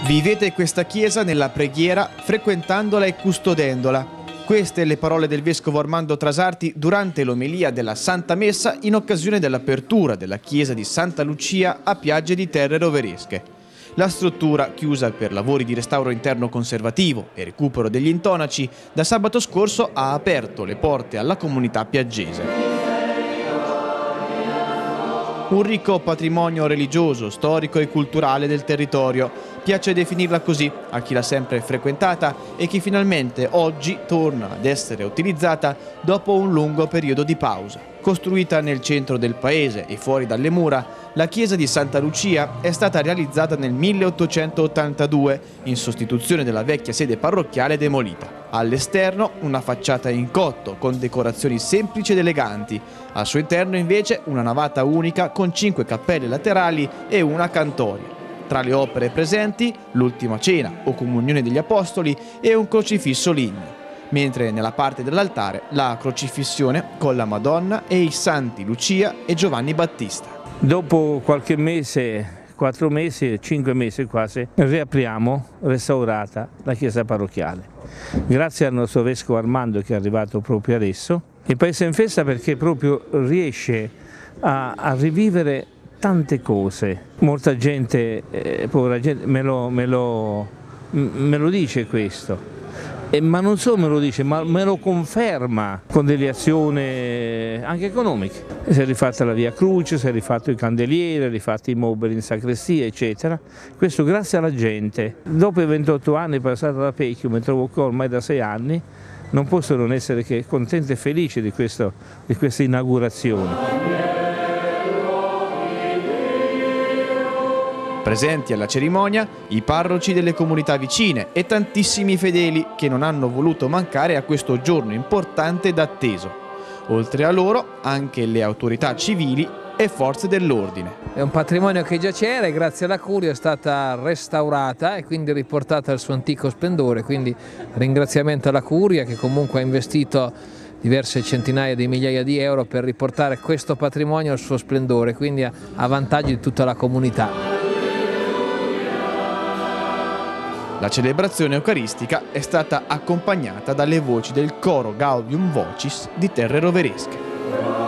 Vivete questa chiesa nella preghiera, frequentandola e custodendola. Queste le parole del vescovo Armando Trasarti durante l'omelia della Santa Messa in occasione dell'apertura della chiesa di Santa Lucia a Piagge di Terre Roveresche. La struttura, chiusa per lavori di restauro interno conservativo e recupero degli intonaci, da sabato scorso ha aperto le porte alla comunità piaggese. Un ricco patrimonio religioso, storico e culturale del territorio. Piace definirla così a chi l'ha sempre frequentata e che finalmente oggi torna ad essere utilizzata dopo un lungo periodo di pausa. Costruita nel centro del paese e fuori dalle mura, la chiesa di Santa Lucia è stata realizzata nel 1882 in sostituzione della vecchia sede parrocchiale demolita. All'esterno una facciata in cotto con decorazioni semplici ed eleganti. Al suo interno invece una navata unica con 5 cappelle laterali e una cantoria. Tra le opere presenti l'Ultima Cena o Comunione degli Apostoli e un crocifisso ligneo, mentre nella parte dell'altare la crocifissione con la Madonna e i santi Lucia e Giovanni Battista. Dopo qualche mese, 4 mesi, 5 mesi quasi, riapriamo restaurata la chiesa parrocchiale. Grazie al nostro vescovo Armando che è arrivato proprio adesso. Il paese è in festa perché proprio riesce a rivivere tante cose. Molta gente, povera gente, me lo dice questo. Ma non solo me lo dice, ma me lo conferma con delle azioni anche economiche. Si è rifatta la via Cruce, si è rifatto i candelieri, rifatti i mobili in sacrestia, eccetera. Questo grazie alla gente. Dopo i 28 anni passati da Pecchio, mi trovo qua ormai da 6 anni, non posso non essere che contento e felice di questa inaugurazione. Presenti alla cerimonia i parroci delle comunità vicine e tantissimi fedeli che non hanno voluto mancare a questo giorno importante ed atteso. Oltre a loro anche le autorità civili e forze dell'ordine. È un patrimonio che già c'era e grazie alla Curia è stata restaurata e quindi riportata al suo antico splendore, quindi ringraziamento alla Curia che comunque ha investito diverse centinaia di migliaia di euro per riportare questo patrimonio al suo splendore, quindi a vantaggio di tutta la comunità. La celebrazione eucaristica è stata accompagnata dalle voci del coro Gaudium Vocis di Terre Roveresche.